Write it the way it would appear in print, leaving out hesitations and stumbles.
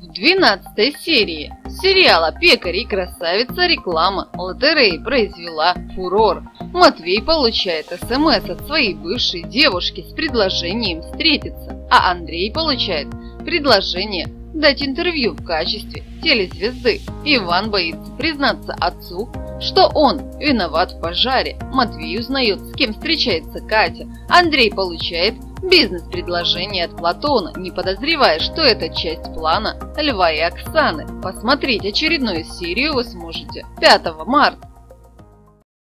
В 12-й серии сериала «Пекарь и красавица» реклама лотереи произвела фурор. Матвей получает СМС от своей бывшей девушки с предложением встретиться, а Андрей получает предложение дать интервью в качестве телезвезды. Иван боится признаться отцу, что он виноват в пожаре. Матвей узнает, с кем встречается Катя. Андрей получает бизнес-предложение от Платона, не подозревая, что это часть плана Льва и Оксаны. Посмотреть очередную серию вы сможете 5 марта.